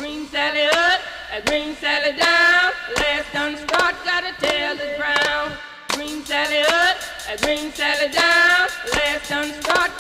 Green Sally up, a green Sally down. Last done start, gotta tell the ground. Green Sally up, a green Sally down. Last done start,